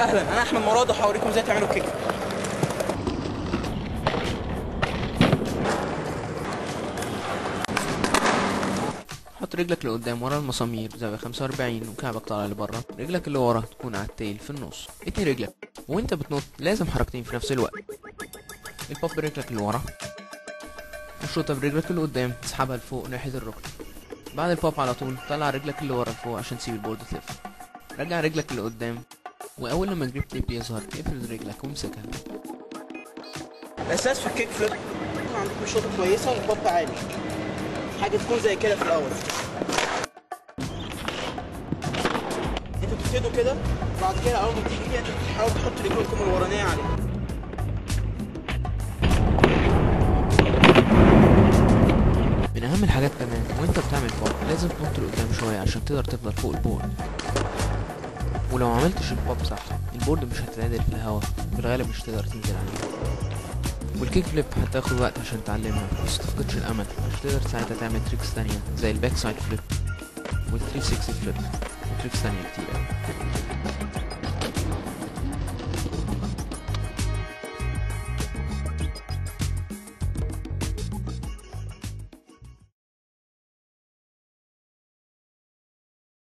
اهلا، انا احمد مراد وهوريكم ازاي تعملوا كيك. حط رجلك لقدام ورا المسامير بزاوية 45 وكعبك طالع لبره. رجلك اللي ورا تكون على التيل في النص. اتني رجلك وانت بتنط لازم حركتين في نفس الوقت. البوب برجلك اللي ورا والشوطة برجلك اللي قدام تسحبها لفوق ناحية الركن. بعد البوب على طول طلع رجلك اللي ورا لفوق عشان تسيب البورد تلف. رجع رجلك اللي قدام واول لما الجريب تيب يظهر اقفل رجلك وامسكها. الاساس في الكيك فليب يكون عندكم شوطه كويسه والبوب عالي، حاجه تكون زي كده في الاول. انتوا بتبتدوا كده، بعد كده اول ما تيجي دي انتوا بتحاولوا تحطوا رجلكم الورانيه عليها. من اهم الحاجات كمان وانت بتعمل بوب لازم تنط لقدام شويه عشان تقدر تفضل فوق البورد، ولو معملتش البوب صح البورد مش هتتعدل في الهواء، في الغالب مش هتقدر تنزل عليه. والكيك فليب هتاخد وقت عشان تعلمها، بس متفقدش الامل عشان تقدر ساعتها تعمل تريكس تانية زي الباك سايد فليب وال 360 فليب وتريكس تانية كتير اوي.